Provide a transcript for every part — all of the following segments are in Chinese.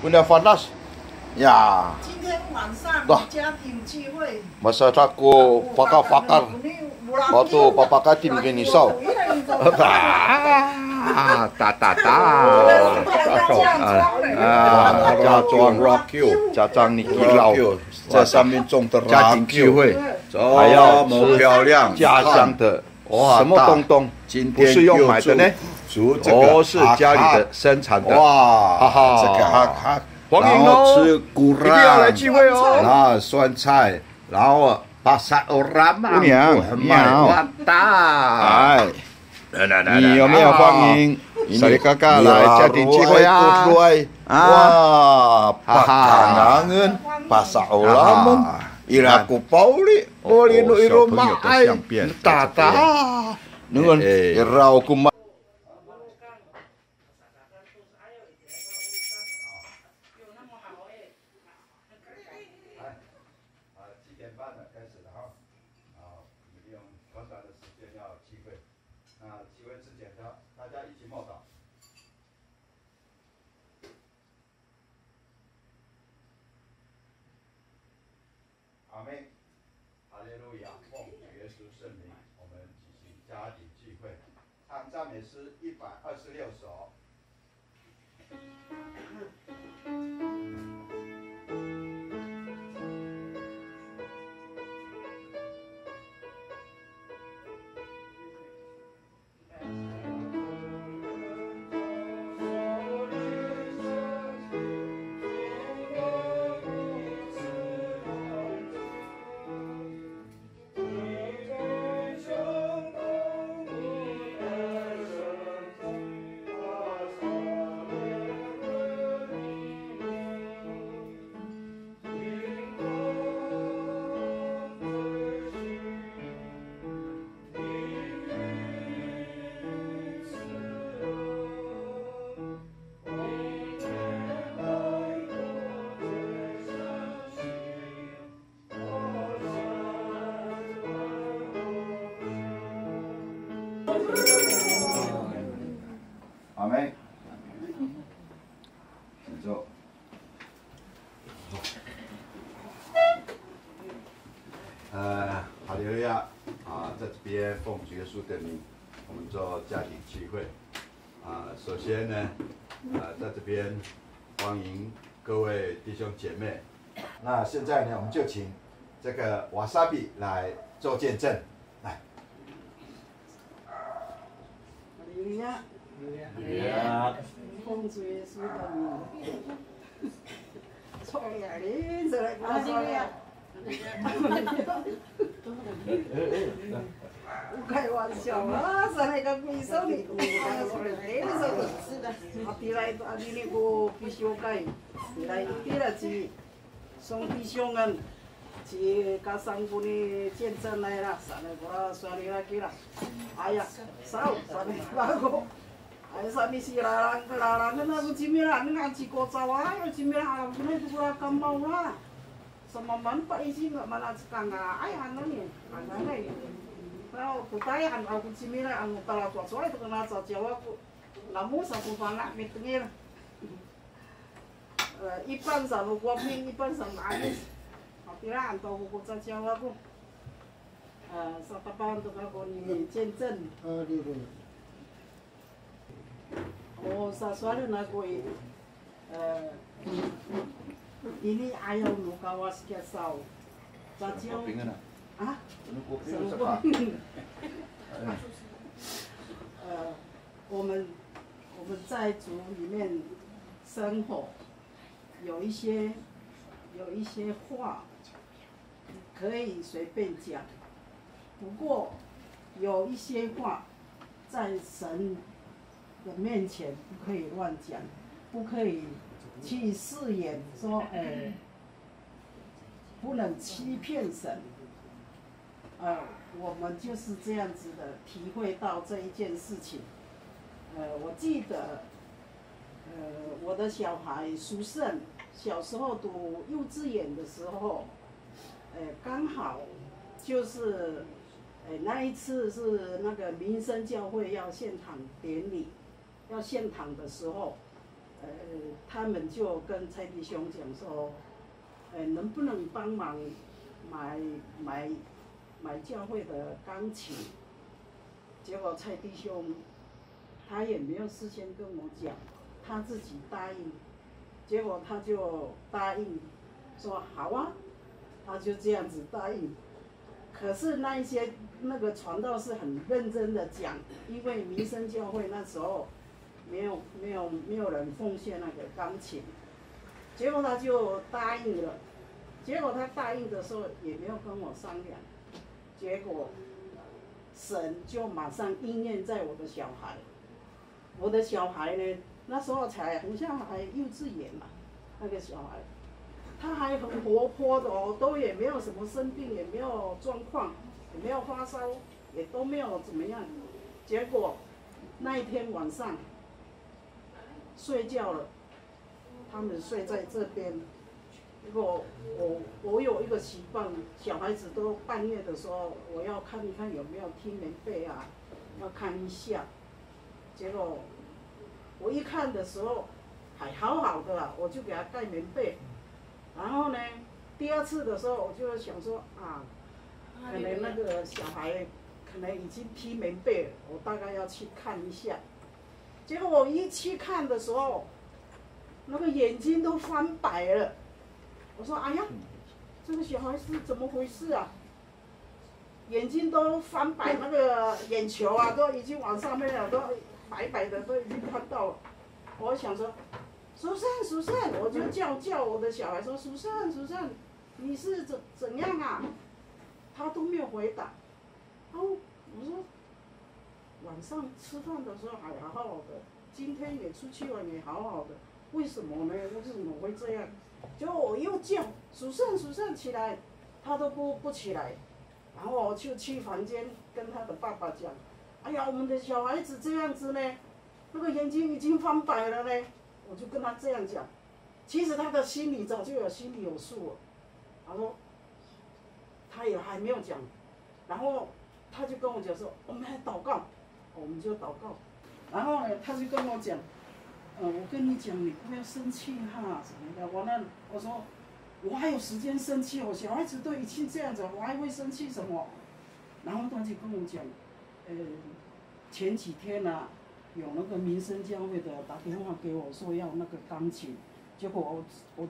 Punya panas. Ya. 今天晚上家庭聚会。 Masa aku fakar-fakar. Waktu papa katim gini sau.家装 rock 家装你老，在上面种的家庭聚会，还要吃家乡的什么东东，不是用买的呢，都是家里的生产的。哇，哈哈，欢迎哦，一定要来聚会哦。然后酸菜，然后。Pasar orang mah, mantap. 你有没有欢迎谁kakak来家庭聚会啊？哇，kangen pasar orang iraku pauli, pauli nu irumah ai, tata, nun irau kuma。阿妹，哈利路亚，奉主耶稣圣名，我们举行家庭聚会，唱赞美诗126首。阿妹，请坐。哈利路亚啊，在这边奉主耶稣的名，我们做家庭聚会首先呢，在这边欢迎各位弟兄姐妹。那现在呢，我们就请这个瓦萨比来做见证，来。 哈利路亚。奉主耶稣的名，错呀，你这来告诉我。不开玩笑啊！上来个贵手里，我说的真是的。啊，第来啊，你那个必须改，第来第来是送弟兄们，是甲三姑的见证来啦，上来我刷你来去啦。哎呀，少上来那个。哎，啥物事啦？人那有一米啦，你按一个走啊，有一米啦，可能就过来感冒啦。什么门把一些嘛那干啊，哎呀那呢，干那嘞。然后不带按เอา一米啦，按到了做出来都跟他做叫我namu satu anak meetingnya. 一半上路光明，一半上哪里？好的啦，到我在教我satu untuk aku ni 见证。Oh, sesuatu nak koi, ini ayam nu kawas kesau, cacing. Ah? Seluruh. 我们在族里面生活，有一些话可以随便讲，不过有一些话在神的面前不可以乱讲，不可以去誓言说，不能欺骗神。我们就是这样子的体会到这一件事情。我记得，我的小孩苏胜小时候读幼稚园的时候，刚好就是，那一次是那个民生教会要献堂典礼。要献堂的时候， 他们就跟蔡弟兄讲说，能不能帮忙买教会的钢琴？结果蔡弟兄他也没有事先跟我讲，他自己答应，结果他就答应说好啊，他就这样子答应。可是那个传道是很认真的讲，因为民生教会那时候没有人奉献那个钢琴，结果他就答应了。结果他答应的时候也没有跟我商量，结果神就马上应验在我的小孩。我的小孩呢，那时候才好像还幼稚园嘛，那个小孩。他还很活泼的哦，都也没有什么生病，也没有状况，也没有发烧，也都没有怎么样。结果那一天晚上睡觉了，他们睡在这边。结果我有一个习惯，小孩子都半夜的时候，我要看一看有没有踢棉被啊，要看一下。结果我一看的时候还好好的啦，我就给他盖棉被。然后呢，第二次的时候，我就想说啊，可能那个小孩可能已经踢棉被了，我大概要去看一下。结果我一去看的时候，那个眼睛都翻白了。我说哎呀，这个小孩是怎么回事啊？眼睛都翻白，那个眼球啊都已经往上面了，都白白的，都已经看到了。我想说。苏珊，我就叫我的小孩说，苏珊，你是怎样啊？他都没有回答。然后我说，晚上吃饭的时候还好好的，今天也出去玩也好好的，为什么呢？为什么会这样？结果我又叫苏珊起来，他都不起来。然后我就去房间跟他的爸爸讲，哎呀，我们的小孩子这样子呢，那个眼睛已经翻白了呢。我就跟他这样讲，其实他的心里早就心里有数了。他说，他也还没有讲，然后他就跟我讲说，我们来祷告，我们就祷告。然后呢，他就跟我讲，我跟你讲，你不要生气哈，什么的。我说，我还有时间生气哦，小孩子都已经这样子，我还会生气什么？然后他就跟我讲，前几天啊。有那个民生教会的打电话给我说要那个钢琴，结果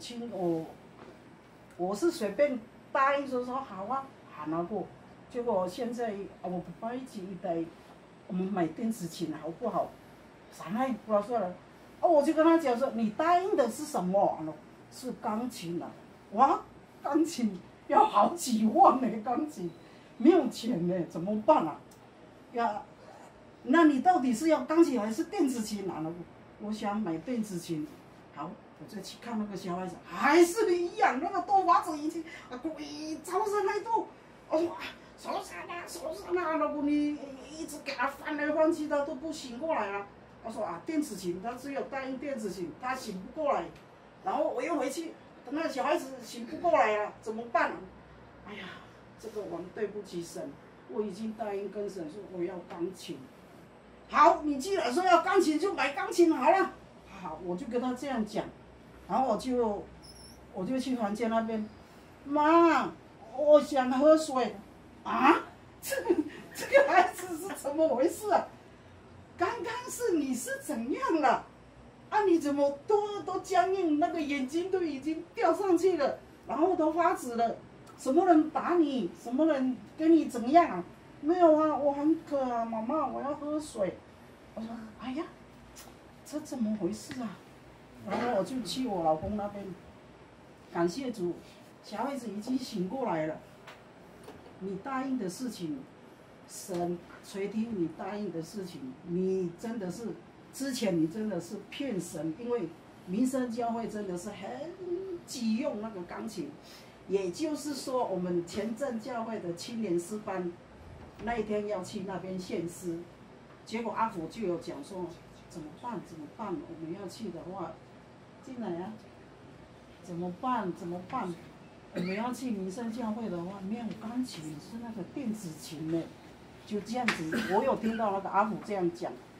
我是随便答应说好啊，喊了过。结果现在我爸爸一直在，我们买电子琴好不好？啥也不说了。我就跟他讲说，你答应的是什么？是钢琴啊！哇，钢琴要好几万呢，钢琴没有钱呢，怎么办啊？呀。那你到底是要钢琴还是电子琴啊？我想买电子琴。好，我再去看那个小孩子，还是一样，那个多发子已经鬼早上来都，我说手上啊，如果你一直给他翻来翻去，他都不醒过来啊。我说电子琴，他只有答应电子琴，他醒不过来。然后我又回去，等那个小孩子醒不过来了，怎么办？哎呀，这个我对不起神，我已经答应跟神说我要钢琴。好，你既然说要钢琴，就买钢琴好了。好，我就跟他这样讲，然后我就去房间那边，妈，我想喝水。啊，这个孩子是怎么回事啊？刚刚你是怎样了？啊，你怎么都僵硬，那个眼睛都已经掉上去了，然后都发紫了。什么人打你？什么人跟你怎样啊？没有啊，我很渴啊，妈妈，我要喝水。我说，哎呀，这怎么回事啊？然后我就去我老公那边，感谢主，小孩子已经醒过来了。你答应的事情，神垂听你答应的事情，你真的是之前你真的是骗神，因为民生教会真的是很急用那个钢琴，也就是说我们前镇教会的青年诗班。那一天要去那边献诗，结果阿福就有讲说怎么办？我们要去的话，进来啊！怎么办？我们要去民生教会的话，没有钢琴，是那个电子琴呢。就这样子，我有听到那个阿福这样讲。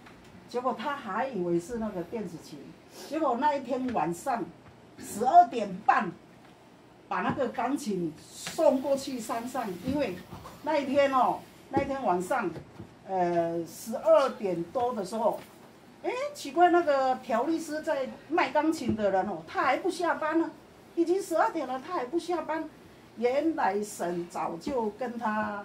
结果他还以为是那个电子琴，结果那一天晚上12点半，把那个钢琴送过去山上，因为那一天晚上，12点多的时候，哎，奇怪，那个调律师在卖钢琴的人他还不下班呢，已经12点了，他还不下班。原来神早就跟他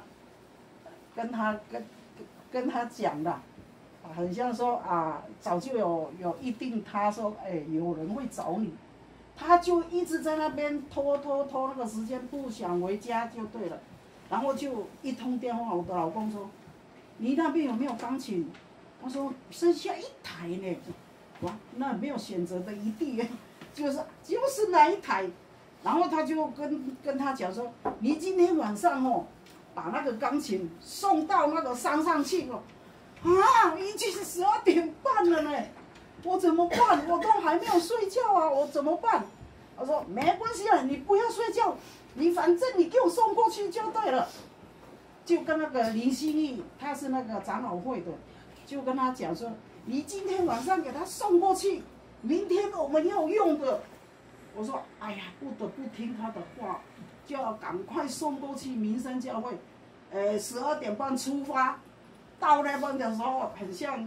讲了。很像说啊，早就有预定，他说，有人会找你，他就一直在那边拖那个时间，不想回家就对了，然后就一通电话，我的老公说，你那边有没有钢琴？他说剩下1台呢，哇，那没有选择的余地，就是那一台，然后他就跟他讲说，你今天晚上把那个钢琴送到那个山上去啊，已经12点半了呢，我怎么办？我都还没有睡觉啊，我怎么办？他说没关系啊，你不要睡觉，你反正你给我送过去就对了。就跟那个林心义，他是那个长老会的，就跟他讲说，你今天晚上给他送过去，明天我们要用的。我说哎呀，不得不听他的话，就要赶快送过去民生教会，12点半出发。到那边的时候，很像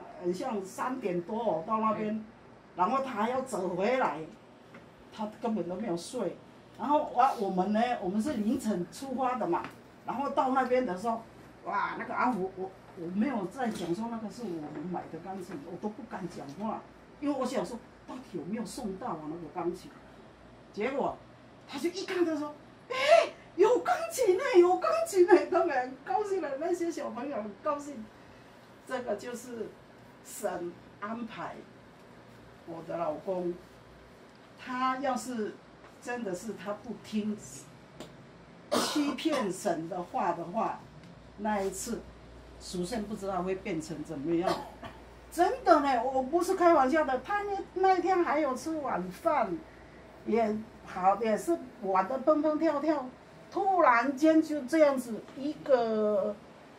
3点多到那边，然后他还要走回来，他根本都没有睡。然后我们呢，我们是凌晨出发的嘛，然后到那边的时候，哇，那个阿福，我没有在讲说那个是我们买的钢琴，我都不敢讲话，因为我想说到底有没有送到那个钢琴。结果他就一看他说，有钢琴呢，有钢琴呢，他们很高兴了，那些小朋友很高兴。这个就是神安排我的老公，他要是真的是他不听欺骗神的话的话，那一次属圣不知道会变成怎么样。真的呢，我不是开玩笑的，他那一天还有吃晚饭，也是玩得蹦蹦跳跳。突然间就这样子，一个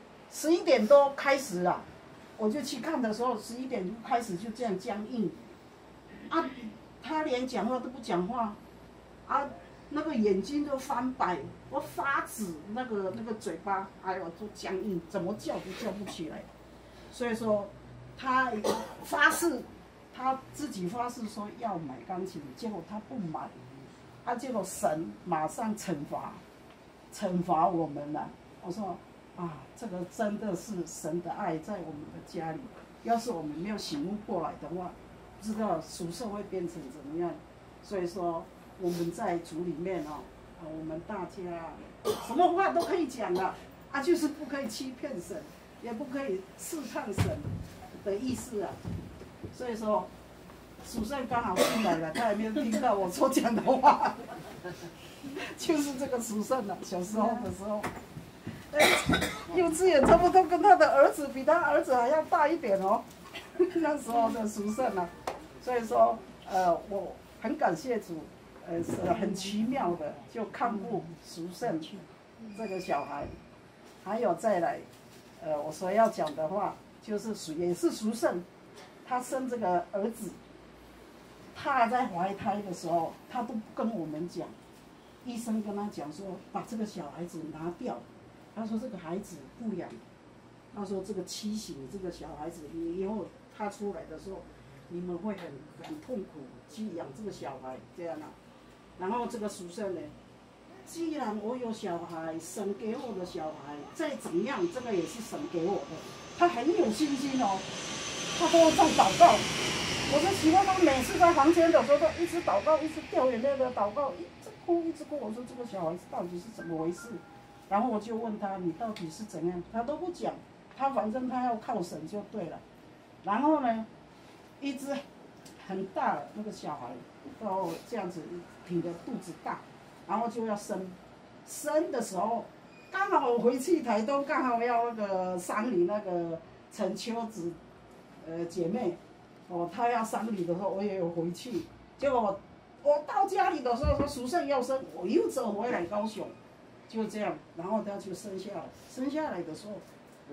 11点多开始了，我就去看的时候，11点多开始就这样僵硬，啊，他连讲话都不讲话，啊，那个眼睛都翻白，我发紫，那个嘴巴，哎呦，都僵硬，怎么叫都叫不起来。所以说，他发自己发誓说要买钢琴，结果他不买，结果神马上惩罚我们了。我说啊，这个真的是神的爱在我们的家里。要是我们没有醒悟过来的话，不知道属圣会变成怎么样。所以说我们在主里面我们大家什么话都可以讲了，就是不可以欺骗神，也不可以试探神的意思啊。所以说属圣刚好进来了，他还没有听到我所讲的话。就是这个属圣了，小时候的时候，幼稚园差不多跟他的儿子比他儿子还要大一点那时候的属圣了，所以说我很感谢主，是很奇妙的就看顾属圣这个小孩，还有再来，我所要讲的话就是也是属圣，他生这个儿子，他在怀胎的时候他都不跟我们讲。医生跟他讲说，把这个小孩子拿掉。他说这个孩子不养。他说这个畸形，这个小孩子，你以后他出来的时候，你们会很痛苦去养这个小孩这样然后这个属圣呢，既然我有小孩，神给我的小孩，再怎么样，这个也是神给我的。他很有信心他都在祷告。我就喜欢他每次在房间的时候都一直祷告，一直掉眼泪的祷告，一直哭。我说这个小孩子到底是怎么回事？然后我就问他，你到底是怎样？他都不讲，反正他要靠神就对了。然后呢，一直很大了那个小孩，都这样子挺着肚子大，然后就要生的时候，刚好我回去台东，刚好要那个丧礼那个陈秋子姐妹。他要丧礼的时候，我也有回去。结果我到家里的时候说属圣要生，我又走回来高雄，就这样，然后他就生下来。生下来的时候，哇，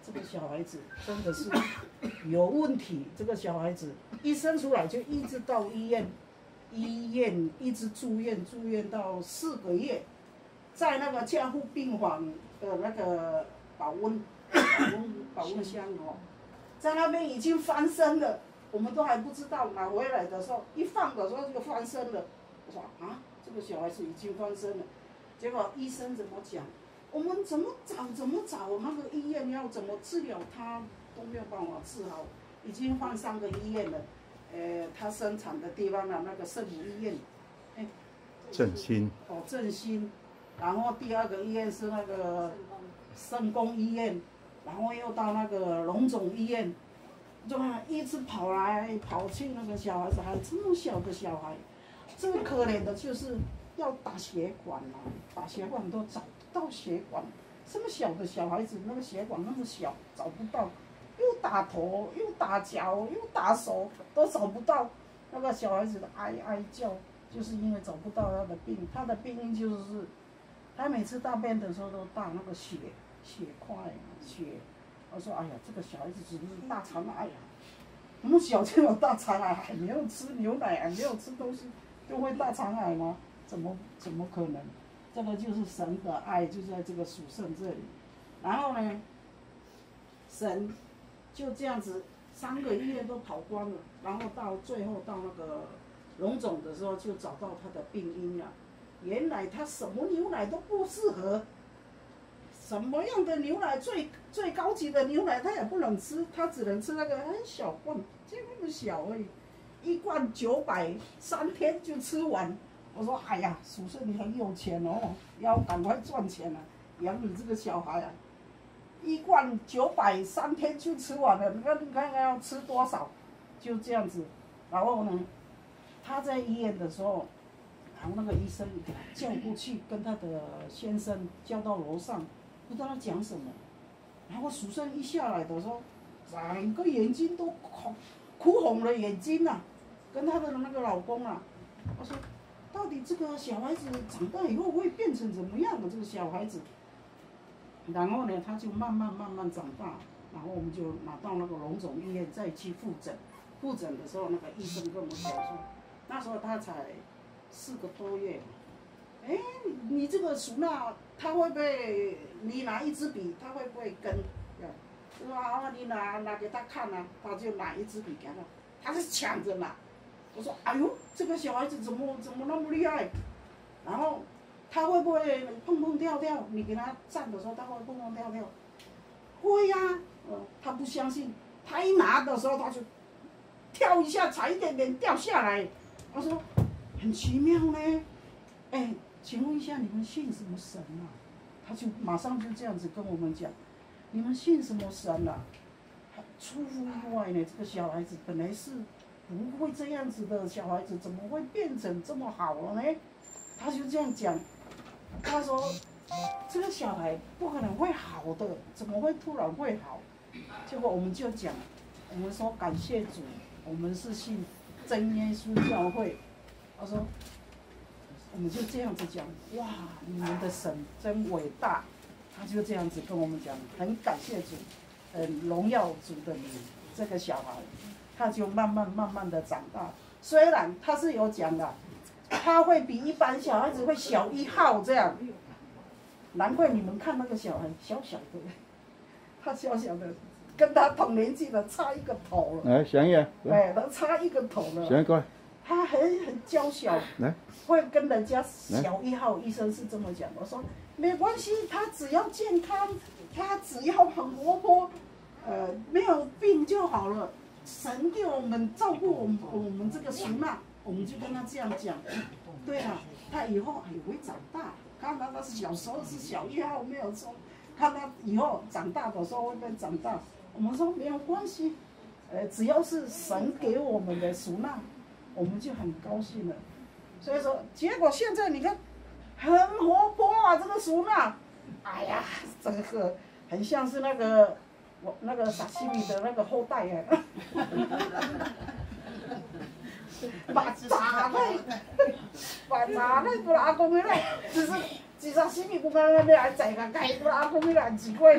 这个小孩子真的是有问题。这个小孩子一生出来就一直到医院一直住院到4个月，在那个加护病房的那个保温箱哦，在那边已经翻身了，我们都还不知道。拿回来的时候，一放的时候就翻身了。我说啊，这个小孩子已经翻身了。结果医生怎么讲？我们怎么找，那个医院要怎么治疗他都没有办法治好，已经换3个医院了。他生产的地方的那个圣母医院， 振兴。 哦，振兴。然后第2个医院是那个圣公医院，然后又到那个荣总医院，就一直跑来跑去。那个小孩子还这么小的小孩，最可怜的就是要打血管啊，打血管都找不到血管。这么小的小孩子，那个血管那么小，找不到，又打头，又打脚，又打手，都找不到。那个小孩子的哀叫，就是因为找不到他的病。他的病因就是，他每次大便的时候都大那个血块血。我说哎呀，这个小孩子是不是大肠癌啊？那么小就有大肠癌，还没有吃牛奶，还没有吃东西，就会大肠癌吗？怎么可能？这个就是神的爱，就在这个属圣这里。然后呢，神就这样子3个医院都跑光了，然后到最后到那个荣总的时候，就找到他的病因了。原来他什么牛奶都不适合，什么样的牛奶最高级的牛奶他也不能吃，他只能吃那个很小罐，就那么小而已，1罐900，3天就吃完。我说哎呀，属圣你很有钱哦，要赶快赚钱啊，养你这个小孩啊。1罐900，3天就吃完了，你看看要吃多少，就这样子。然后呢，他在医院的时候，然后那个医生给他叫过去，跟他的先生叫到楼上，不知道他讲什么。然后属圣一下来的时候，整个眼睛都哭红了眼睛啊，跟他的那个老公啊，我说。到底这个小孩子长大以后会变成怎么样的？这个小孩子，然后呢，他就慢慢长大，然后我们就拿到那个荣总医院再去复诊。复诊的时候，那个医生跟我讲说，那时候他才4个多月，哎，你这个唢呐，他会不会？你拿一支笔，他会不会跟？就说啊，你拿给他看啊，他就拿一支笔给他，他是抢着拿。我说：“哎呦，这个小孩子怎么那么厉害？然后他会不会蹦跳跳？你给他站的时候，他会蹦跳跳？会呀、他不相信，他一拿的时候，他就跳一下，差一点点掉下来。我说很奇妙呢。哎，请问一下，你们信什么神啊？他就马上就这样子跟我们讲，你们信什么神啊？出乎意外呢，这个小孩子本来是。”不会这样子的小孩子怎么会变成这么好了呢？他就这样讲，他说这个小孩不可能会好的，怎么会突然会好？结果我们就讲，我们说感谢主，我们是信真耶稣教会。他说，我们就这样子讲，哇，你们的神真伟大。他就这样子跟我们讲，很感谢主，荣耀主的名，这个小孩。他就慢慢的长大，虽然他是有讲的，他会比一般小孩子会小1号这样，难怪你们看那个小孩小小的，他小小的，跟他同年纪的差1个头了。 来，翔爷， 对，他差1个头了。 翔爷过来。 他很娇小，会跟人家小1号，医生是这么讲。我说没关系，他只要健康，他只要很活泼，没有病就好了。神给我们照顾我们这个唢呐，我们就跟他这样讲。对了，他以后也会长大。看他小时候是小1号没有错，看他以后长大的时候会不会长大？我们说没有关系，只要是神给我们的唢呐，我们就很高兴了。所以说，结果现在你看，很活泼啊，这个唢呐，哎呀，这个很像是那个。那个沙西米的那个后代哎，把茶类不阿公的嘞，只是至少什么我讲你来在个改过阿公你来几过呢？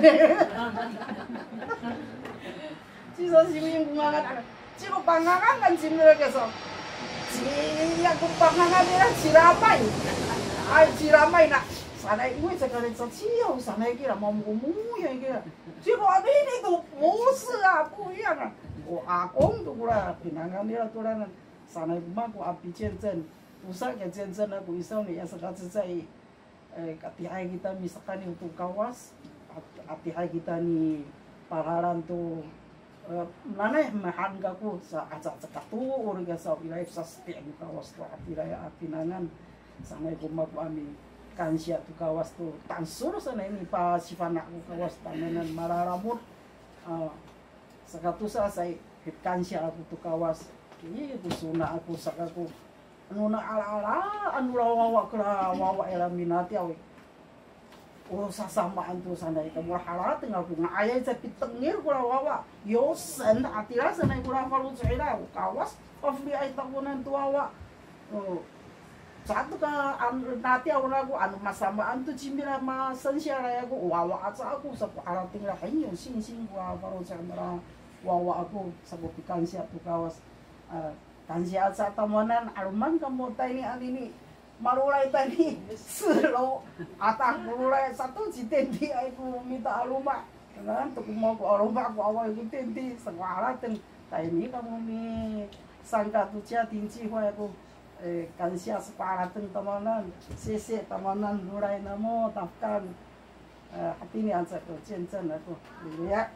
至少什么我讲这个帮阿公跟进来个说，这呀个帮阿公你来吃拉麦，哎吃拉麦啦。 上来因为这个人说气候上来给了嘛，我母也给了，结果你都不是啊，不一样啊。我阿公都过来，平常你了过来呢，上来嘛个阿比见证，不是个见证了，过一上面也是个是在katihay kita misalkan untuk kawas, katihay kita ni paralan tu nanay mahan gaku sa acat sekatu orang sa wilayah sa setiap kawas tu atiraya atinangan sanay kumaku ami kansya tu kawas tu tansur sana ini pa sifana ku kawas tananan mararamut sekatu sa say kansya aku tu kawas ini tu suna aku sakaku anu na ala anu lawa kala wawa ela minati awe oh sasamaan tu sana itu murah halat tinggal ku ngayai sa pitengir kula wawa yo sen atira sana kula kalu cera kawas ofli ai takunan tu wawa oh satu ka anu nati awna ku anu masamaan tu cimbira ma sensia la aku wawa aca aku sa ala tinggal hanyo sing kula kalu cera wawa aku sa pikansia tu kawas Kansya sa tamanan aluman kamu tani ini marulai tani selo atak marulai satu citendi aku minta aluma kan untuk mau ku aluma aku awal itu tendi sekolah ten tani kamu mi sangka tu cia tinci ho aku kansya sekolah ten tamanan sese tamanan mulai namo tafkan hati ni ansa ku cincin aku lihat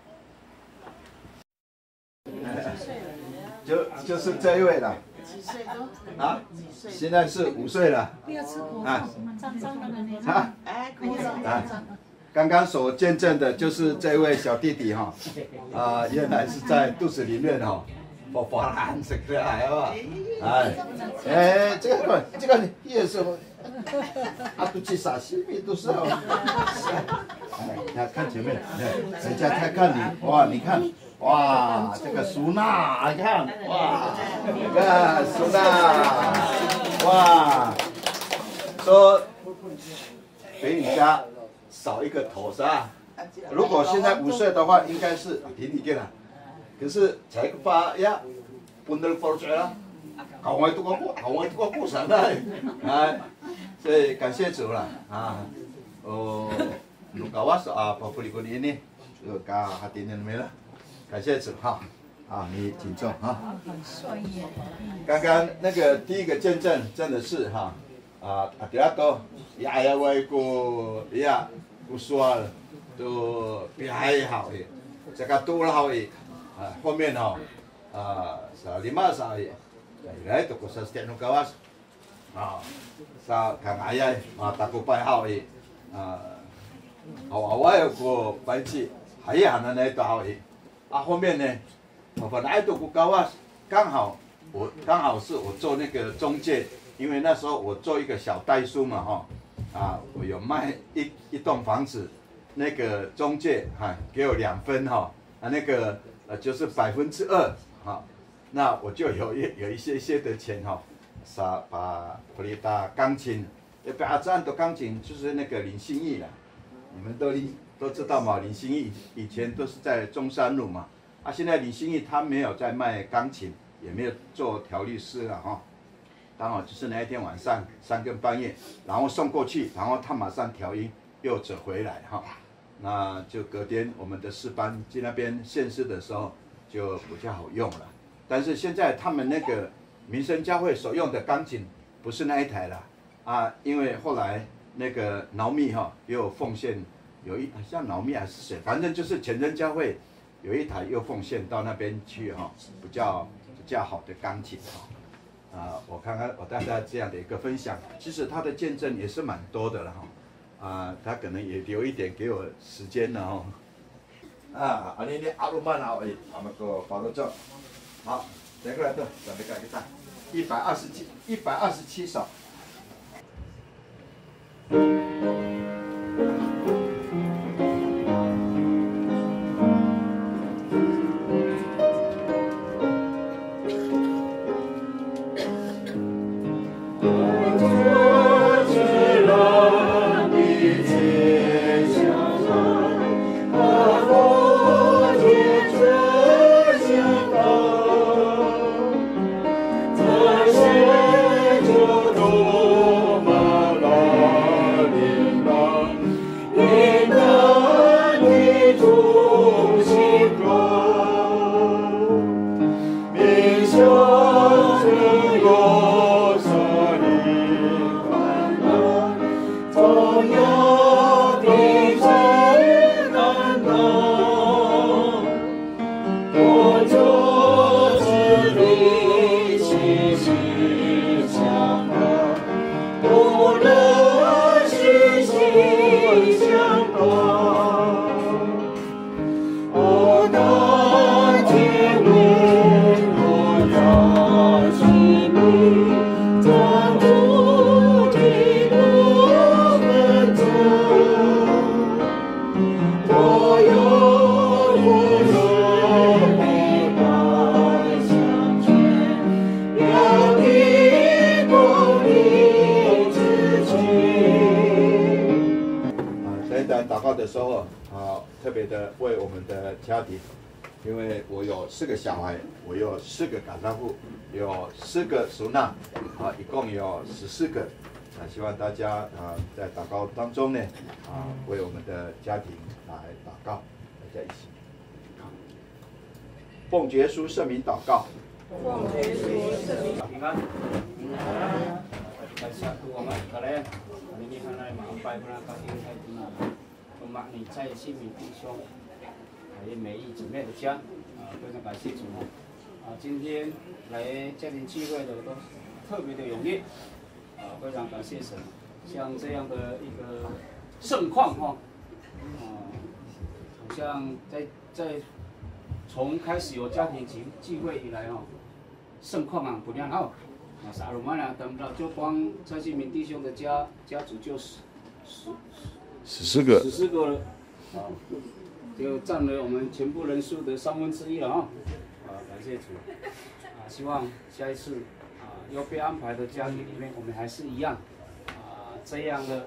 就是这一位了，啊，现在是5岁了，刚刚所见证的就是这位小弟弟哈，原来是在肚子里面哈，佛兰这个哎吧，这个也是，都去啥西米都是哦，看前面，人家在看你，哇，你看。 哇，这个苏娜，你看，哇，你看苏娜，哇，说比你家少一个头是吧？如果现在5岁的话，应该是挺你给了，可是才发呀，不能跑出来了，搞完都过山了，所以感谢主了啊，如果我说跑不离过你呢，就搞哈点点没了。 感谢主哈，你请坐哈。刚刚那个第一个见证真的是哈，第二个呀呀我个呀不说了，都比还好的，这个多了好的，后面哈sa 5 sa来都个是点弄个哇，sa kang ayay takupay好的，我有个班级还呀那那都好的。 后面呢，我本来都不高啊，刚好是我做那个中介，因为那时候我做一个小代书嘛我有卖一栋房子，那个中介给我2分那个就是2%那我就有一些的钱把普利达钢琴，不要这样的钢琴就是那个林心义啦，你们都知道嘛，林心义以前都是在中山路嘛，现在林心义他没有在卖钢琴，也没有做调律师了刚好就是那一天晚上3更半夜，然后送过去，然后他马上调音又折回来那就隔天我们的诗班去那边献诗的时候就比较好用了，但是现在他们那个民生教会所用的钢琴不是那一台了因为后来那个挠密又奉献。 有像老密还是谁，反正就是前真教会有一台又奉献到那边去比较好的钢琴我看看我大家这样的一个分享，其实他的见证也是蛮多的了他可能也留一点给我时间了ini aluman awal sama ke Pak Rojo， 好，这个来的，准备改一下，127首。 的时候特别的为我们的家庭，因为我有4个小孩，我有4个感丈夫，有4个孙娜，一共有14个。希望大家在祷告当中呢，为我们的家庭来祷告，大家一起。奉耶稣圣名祷告。 奉耶稣圣名平安。感谢主我们可怜，你看来马拜不拉高天太平了。我们你在信民弟兄，还有每一姊妹的家，非常感谢主今天来家庭聚会的都特别的踊跃，非常感谢神。像这样的一个盛况好像在从开始有家庭聚会以来盛况不良撒鲁曼等到就光在信民弟兄的家族就 14个了，就占了我们全部人数的1/3了感谢主希望下一次要被安排的家庭里面，我们还是一样这样的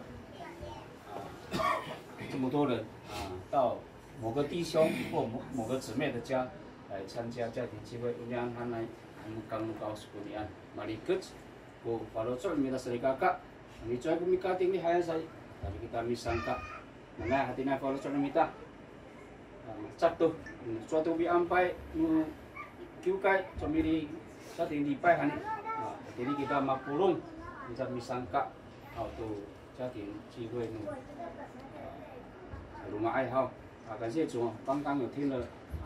这么多人到某个弟兄或某个姊妹的家来参加家庭聚会，我们来刚告诉你Malikut, kalau soal minta serikaka, ni cuai kami kating ni hanya saya, tapi kita misangka, mana hatinya kalau soal minta, satu, suatu bi ampai, kiukai, comiri, saat ini dipai hani, jadi kita mapulung, bisa misangka, tu jadi聚会rumah爱好，感谢主，刚刚有听了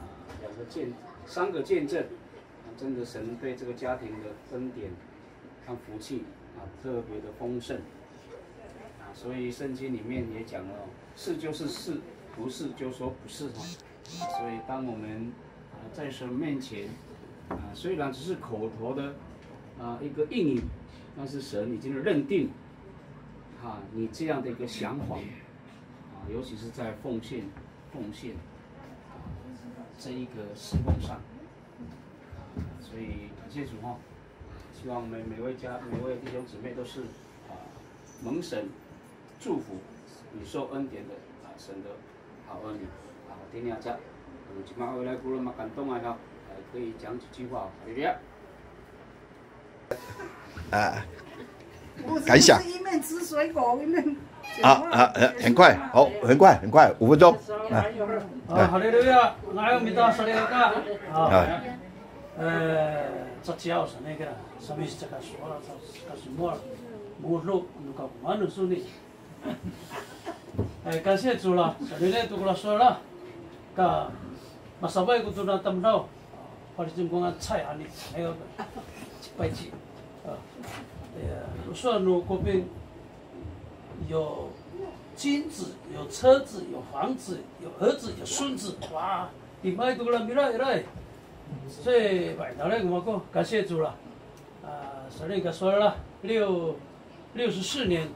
3个见证。真的，神对这个家庭的恩典和福气特别的丰盛所以圣经里面也讲了是就是是，不是就说不是所以当我们在神面前虽然只是口头的一个应允，但是神已经认定你这样的一个想法尤其是在奉献这一个事工上。所以感谢主希望每位弟兄姊妹都是蒙神祝福、你受恩典的神的好儿女听下家，今晚回来姑了嘛感动可以讲几句话感想。 一面吃水果一面。 很快，5分钟。 哈利路亚，阿弥陀佛，这叫是那个什么这个说了，这是么了，母肉那个蛮能说的。感谢主了，这里呢都跟他说了，个masa baik untuk datang tahu, pada jenggongan菜啊你还有白鸡，说如果边有金子、有车子、有房子、有儿子、有孙子，哇，你买多了米来。所以摆到那个么个，感谢主了，所以个说了64年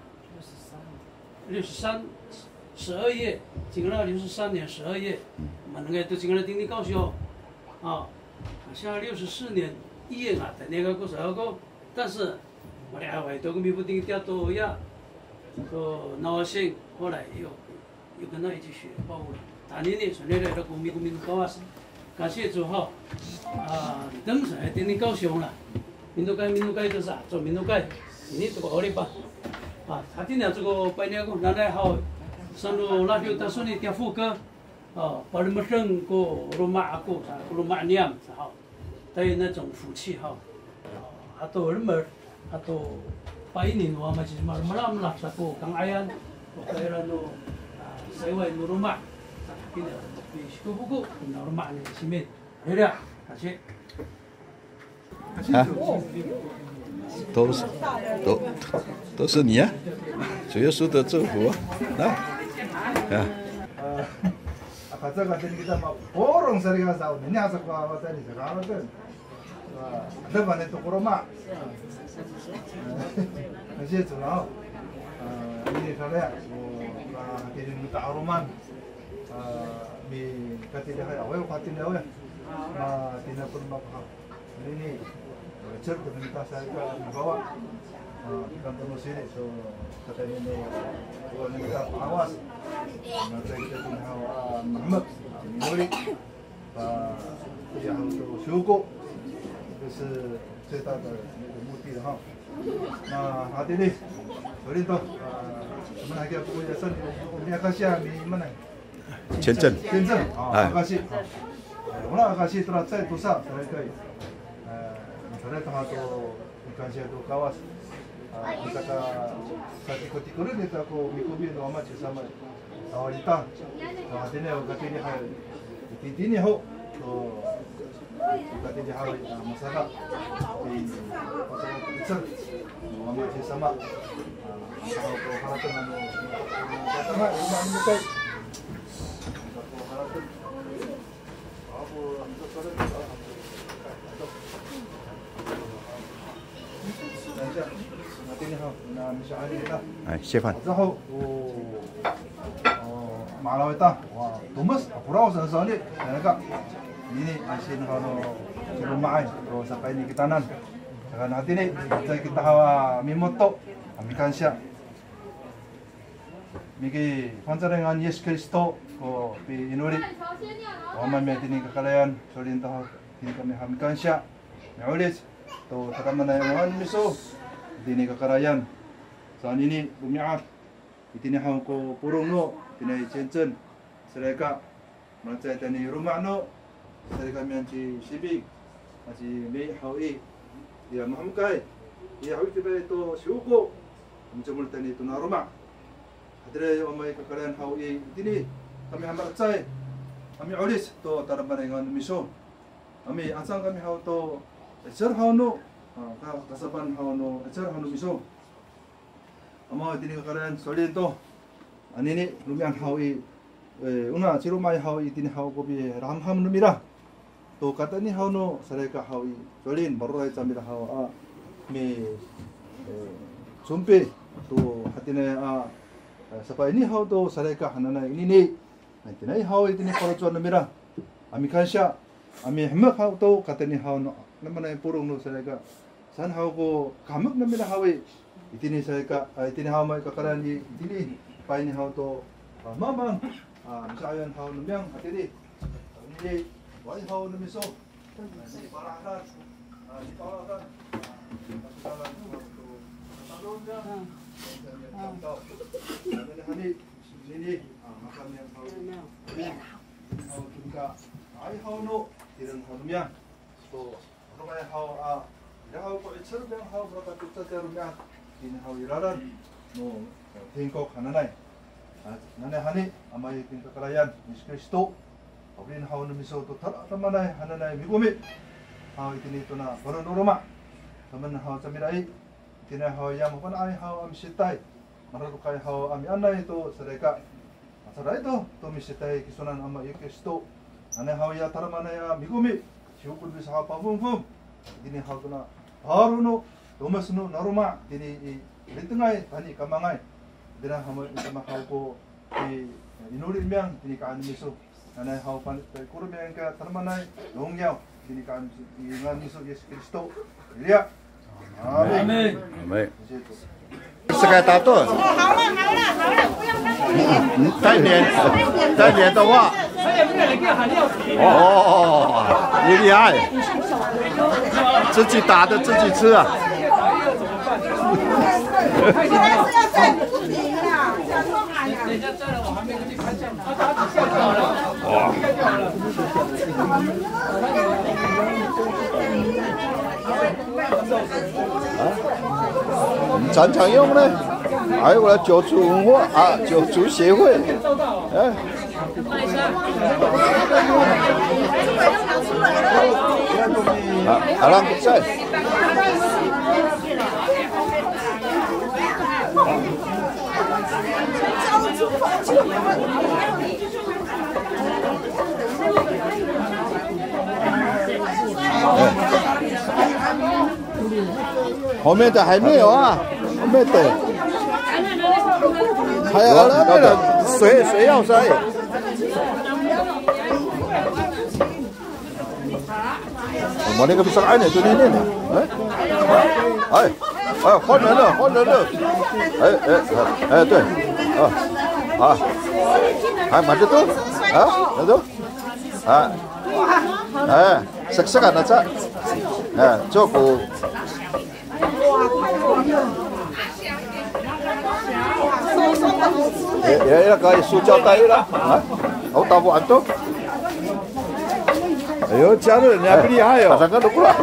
，63 12月，经了63年12月，我们那个都经了顶顶高修，像64年1月在那个过时候个，但是我俩为都个米不顶掉多呀，个闹心，后来又跟他一起学报了，大年呢，从那来到公民高啊。感谢主当时还顶高雄了，民族街就是做民族街，你这个奥利吧，他今年这个拜年个拿来好，上路拉就打算的点副歌，把你们整个罗马念好，带有那种福气还都人们，还都拜年我们就是嘛啦，啥个刚爱呀， 그래라도 세월 누르마 근데 시도보고 노르마는 시민 그래 다시 啊，都是你啊，主耶稣的祝福啊，来，啊。 Kata kata kita mau borong sering asal ini asal kau apa tadi sekarang tu, ada mana tu korma, masih tu lah, ini kalau hati ini kita aroman, mi kata dia awal kata dia awal, tidak pun apa, ini cerita kita saya bawa, kita terus ini so kata ini kalau kita awas. Masa kita punya Muhammad Murid, dia harus syukur, itu cerita dari mudi dah. Nah, hati ni, hari tu, mana lagi aku punya sen, punya kasih di mana? 签证， 签证，啊，kasih. Mana kasih terakhir tu sah, terakhir. Terakhir tu hatu, kasih tu kawas. Kita ka ikut ikut ni kita ko mikubi do amat sama. Awalita, hati ni kata ni hal, ini ho, kata ni hal masalah di masalah besar, amat sama. Kalau kau harapkan anu, kata mana rumah ni betul. Kau harapkan, apa untuk orang tu? Nanti ni ho, nak misalnya kita. 哎，谢饭。 然后马拉维达，哇，多么是不老实说的，那个，ini asin kalau di rumah kalau sampai ni kita nan, kan hati ni kita hawa mimoto, amikan siap, miki pancarangan Yesus Kristus, ko pi inuri, orang mami ini kekalayan, solin tahu, ini kami amikan siap, maulis, to tetaman yang miso, ini kekalayan, saat ini bumiat, ini hawa ko purung no. Tinai cencen, sereka macam tani rumah no, sereka mianci sibik, macam mei hawi, dia mahamkai, dia hawi tiba itu syukur, macam mula tani itu na rumah. Hadire omai kekalian hawi ini, kami hambar cai, kami olis to tarapan dengan miso, kami asal kami hawi to ecer hawi no, kasapan hawi no ecer hawi no miso. Amau ini kekalian solid to. Ani lumian hawi, una cirumai hawi ini hawi kopi ramham numira. To kata ni hawi no sereka hawi solin baru aja mira hawi me sumpe to hatine sampai ini hawi to sereka hanana ini ni. Nanti ni hawi ini kalau numira. Ami kansya, ami hemak hawi to kata ni hawi no namanya purung no sereka. San hawi ko kamak numira hawi. Ini sereka ini hawi kekaran ini. Paini hau to mamang, misalnya hau numiang hati ni, ini wajib hau numiso, ini barakan, ini barakan, barakan tu, talon dia, ini ini makan yang hau, hau juga, ai hau no, tidak hau numiang, to orang hau dia hau kau cer yang hau berapa juta dia numiang, ini hau iraran, no. Tingkok hananay. Nanay hani amay tingkakalayan Yesus Kristo. Pabrin haw na miso to taramanay hananay migumi. Haw itinito na panunuruma. Taman haw sa mirai. Itinay haw yam pan ay haw am sitay. Mararukay haw am anay to sareka. Saray to misitay kisunan ama Yesus Kristo. Nanay haw ya taramanay migumi. Syukur bisa haw pavum. Itinay haw to na haruno tumasno naruma tini litengay tani kamangay. Dina hamo sama hau ko inuri miang ini kan miso. Nanay hau pan kuru miang ka termanay longyao ini kan ingan miso Yesus Kristo. Lihat. Amin. Amin. 是该打断。再连的话，哦，你厉害，自己打的自己吃啊。哇！啊，你常常用呢？ 还有我的酒族文化啊，酒族协会，哎。阿郎在。后面的还没有啊，后面的。还有那个谁要塞？我那个不是按的，就那的，哎，换人了，哎，对，慢着都，慢着，食啊那只，做個。也可以塑胶袋了啊，好大不完都。哎呦，家人家不厉害哟，三个都不了。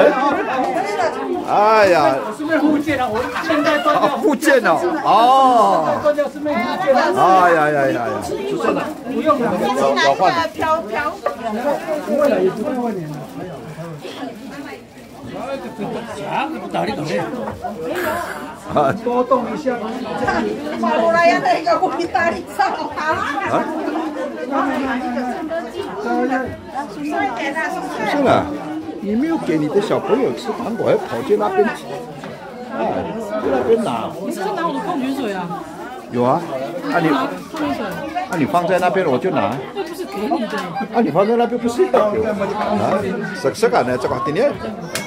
哎呀，是不是福建啊？我现在断掉。福建哦，哦。断掉是不是福建啊？哎呀，是真的，不用了，要换了。不会了，也不会换年了。不打你搞的。多动一下。马路来呀，那个我给打你上啊！不是啦，你没有给你的小朋友吃糖果，还跑去那边，去那边拿。你是拿我的矿泉水啊？有啊，你放在那边我就拿。那不是给你的。你放在那边不是？食啊，呢，这个点呢？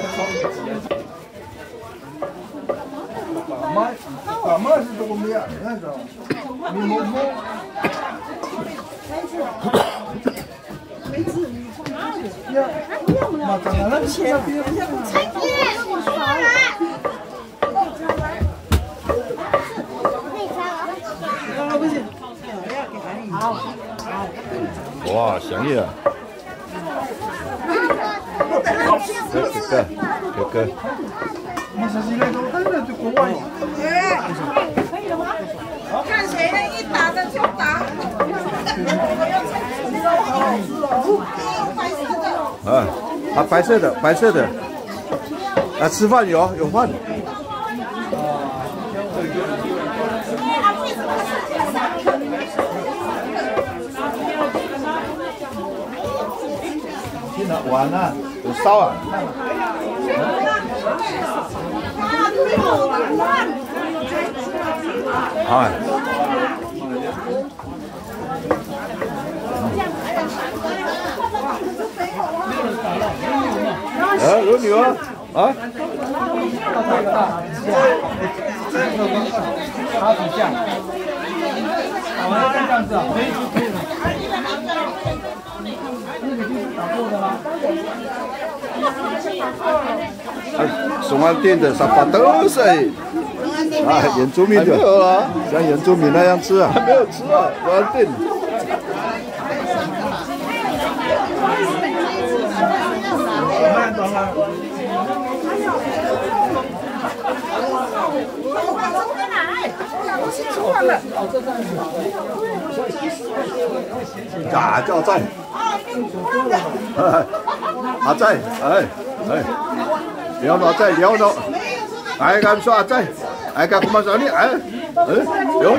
爸妈是这个没啊？你看着，你摸摸。没吃，你放哪里？呀，妈长了那钱，才别我刷了。不行，好，哇，香叶啊！哥。看谁的一打的就打。白色的。吃饭有饭。现在碗啊，有烧啊。有女儿啊？好几项。这样子啊？打过的吗？松安店的沙发都是原住民的，像原住民那样吃啊？还没有吃啊，松安店。假叫在，在，了落在了落，咁说在，咁咁说你，有，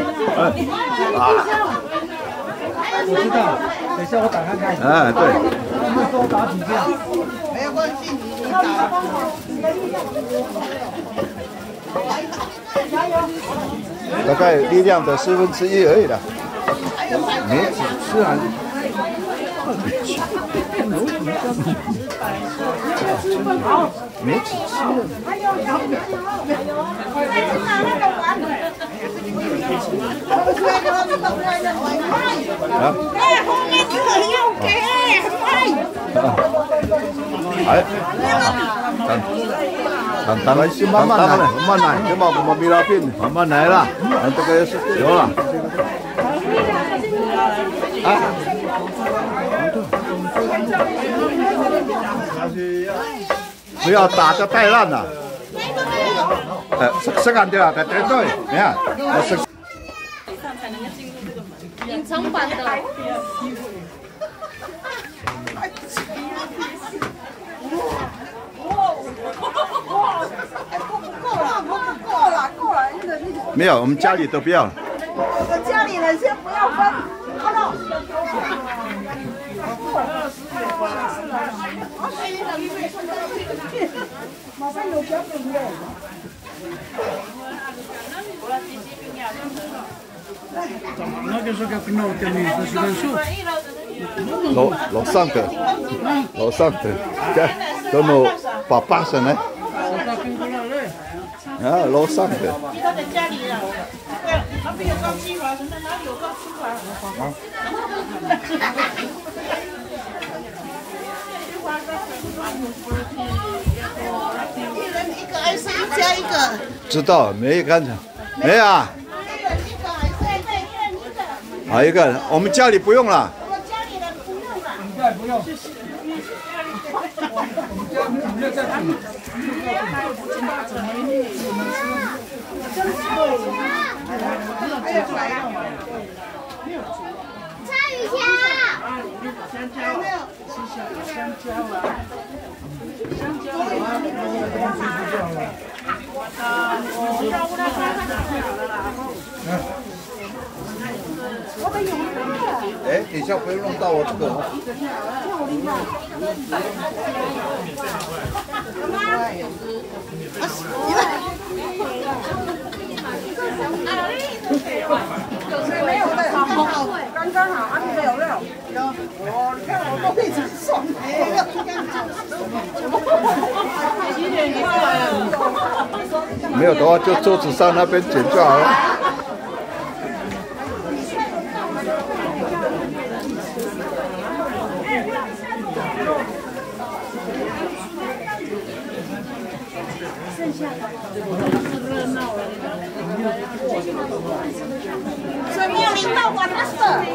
我知道，等下我打看看。对。多打几下。没有关系，你打。大概力量的1/4而已啦。没吃啊。没几吃。后面可要给，当然是慢慢来，这么我们米拉片慢慢来了，这个是有了。不要打得太烂了。生干掉，对，你看。 才能够进入这个门。隐藏版的。 够了， 没有，我们家里都不要了。 我家里人先不要分。马上有小饼耶！ 那个是个跟我跟你的是跟树。 楼上的，都冇爸爸上来。啊，楼上的。 他在家里了，对，那边有高清华，什么哪里有高清华？一人一个还是一家一个？ 知道，没有刚才，没有啊。好一个，我们家里不用了。 我家里人不用了。 应该不用。 鲨鱼条。香蕉。香蕉啊。香蕉啊。 哎，等一下不要弄到我这个。 没有的，刚刚好，啊，你们有没有？有。我看我都一直送。 没有的话，就桌子上那边捡就好了。 水没有淋到我的手。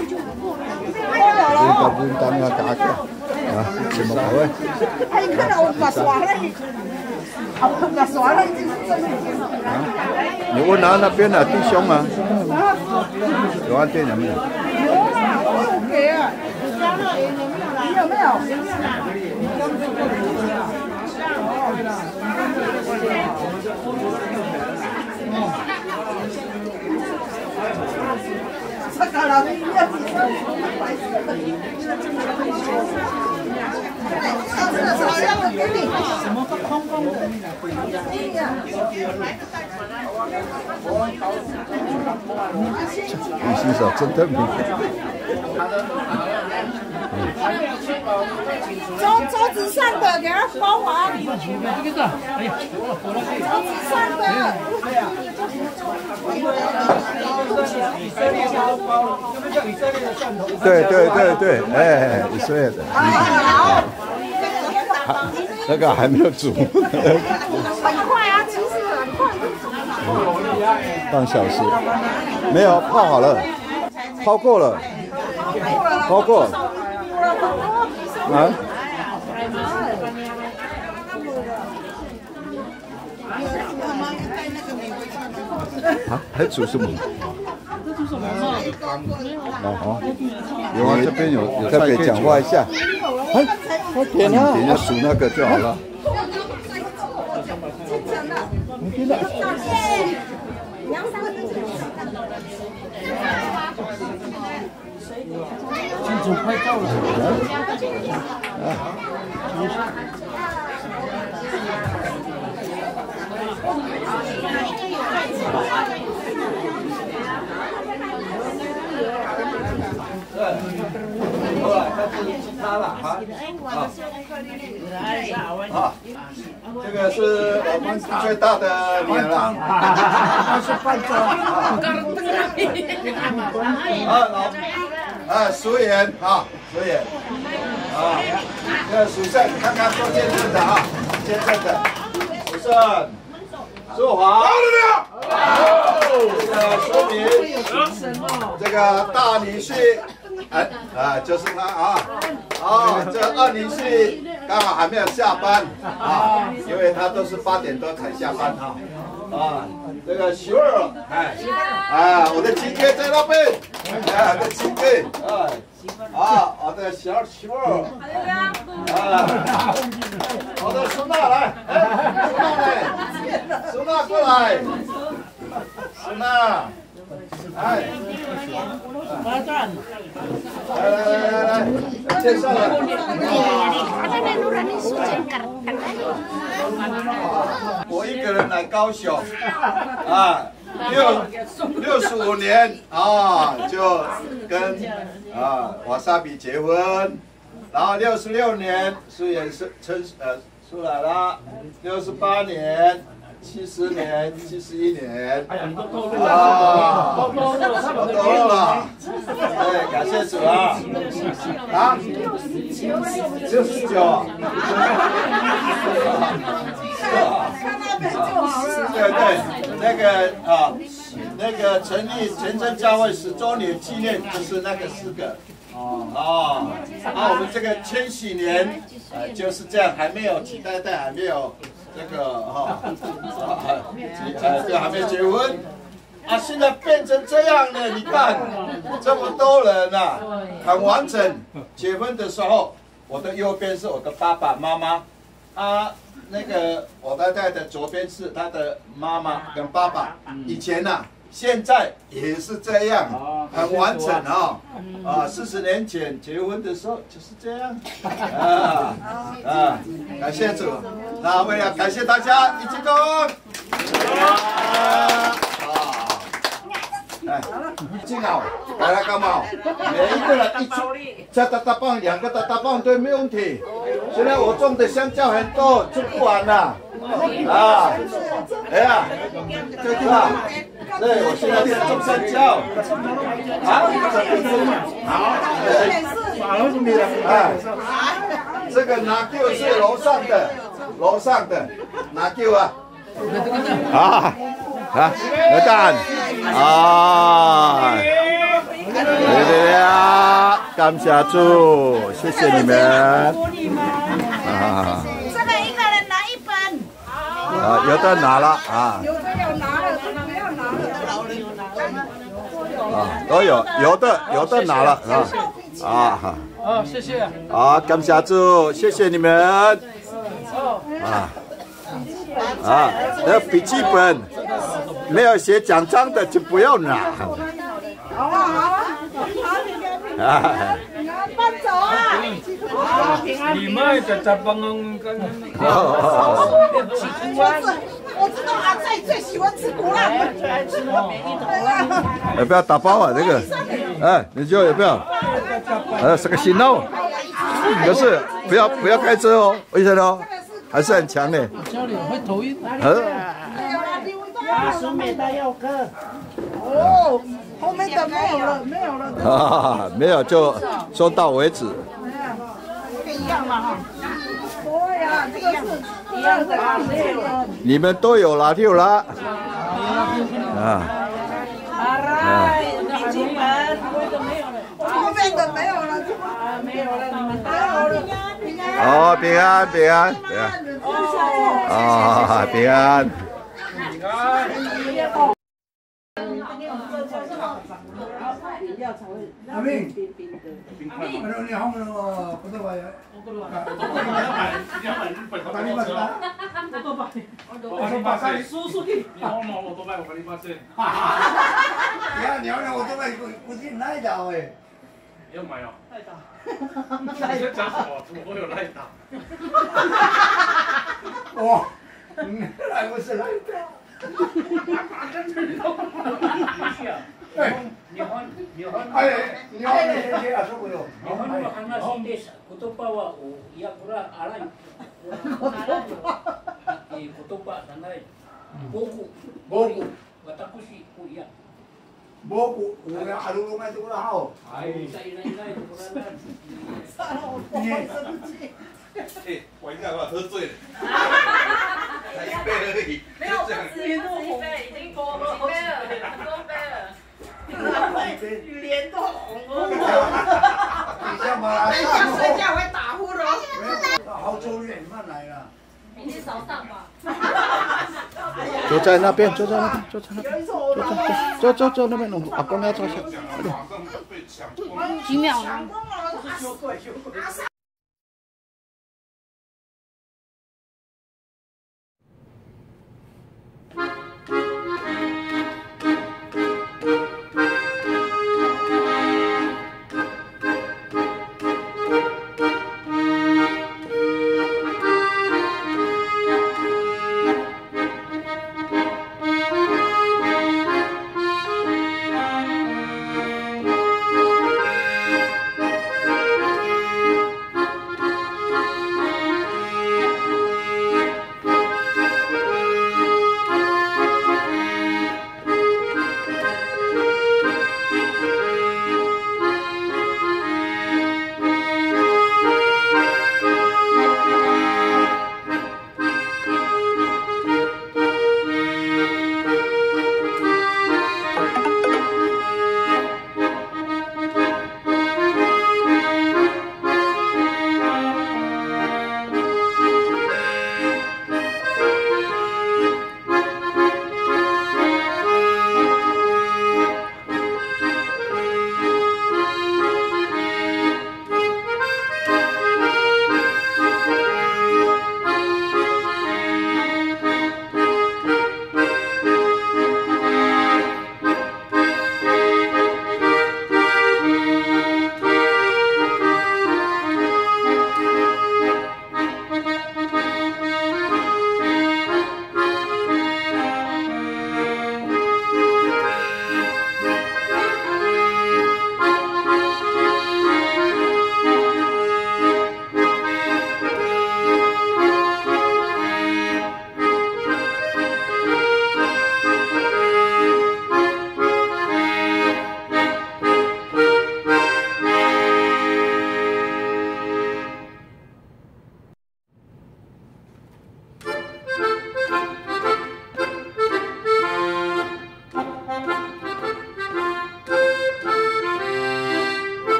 你把冰当要打开啊？怎么搞的？ 哎，你看到我把刷了，把刷了，这是真的。 你问他那边的弟兄啊？有啊，店有没有？ 有啊，我有给啊。你有没有？这个老师要几张？白色的。上次的好像我给你。什么空空的？对呀。 你洗手真的明。 桌子上的给他包完。桌子上的。 对，哎，以色列的。那个还没有煮。 很快啊，其实很快。 半小时。没有，泡好了，泡过了，泡过。啊？啊？还煮什么？哦，有啊，这边有特别讲话一下。哎，我点了，等一下数那个就好了。你听到？ 这种快到了。 后来他就是他了啊。这个是我们最大的女儿了。 他是半张。 淑妍啊，淑妍啊，这个属圣刚刚做见证的啊，见证的属圣，淑华，这个淑敏，这个大女婿，就是他啊，这二女婿刚好还没有下班啊，因为他都是8点多才下班啊。 啊，这个媳妇儿，哎，我的亲哥在那边，哎，我的亲哥，哎，我的小媳妇儿，我的孙娜来，孙娜过来，孙娜，哎，来，介绍了。我一个人来高雄啊，65年啊，就跟瓦萨比结婚，然后66年苏衍出来了，68年。70年、71年，哎呀，你都透露了，都透露了，对，感谢主啊，69，对，那个成立全真教会10周年纪念，就是那个4个。我们这个千禧年，就是这样，还没有几代还没有。这个就还没结婚啊，现在变成这样了。你看，这么多人啊，很完整。结婚的时候，我的右边是我的爸爸妈妈，那个我太太的左边是她的妈妈跟爸爸。以前呢，现在也是这样，很完整40年前结婚的时候就是这样，感谢主。那为了感谢大家，一起动。进来，来干嘛？每一个人一出，加大棒，2个大棒都没问题。现在我种的香蕉很多，吃不完了。哎呀，对吧？对，我现在在种香蕉。这个拿丢是楼上的拿丢啊。鹅蛋感谢主，谢谢你们。 这个一个人拿1本。 有的拿了有的要拿了，不要拿了。 都有的拿了谢谢。 感谢主，谢谢你们。那笔记本没有写奖章的就不要拿。 好啊，搬走啊！ 你们在帮我知道阿菜最喜欢吃苦辣，最爱吃不要打包啊，这个，你就也不要，是个新哦，可是不要开车哦，为什么？还是很强的。 家里会头晕。 苏美大药哥。 后面的没有了。 没有就说到为止。 这个一样嘛哈。 对呀，这个是一样的啊，没有了。 你们都有了就了。 笔记本后面的没有了，没有了，你们都有了。 平安。平安。 阿明，你好那个不得吧？ 叔叔的。 你好，我都不进来的哎。 要买哦。你在讲什么？怎么会有赖打？ 哇，来不是赖打。 日本の話で言葉はいやこれは荒い言葉じゃない僕私いや僕俺あるの前ところはおいないところ我应该把喝醉了，才1杯而已。 没有，不止1杯，已经多喝好几杯了，很多杯了。 脸都红了。 你像马拉松睡觉会打呼噜。 好久远慢来了。 明天早上吧。 哎呀， 就在那边，就在那边，就在那边，走那边，阿公要照相，快点。 几秒呢？ 阿三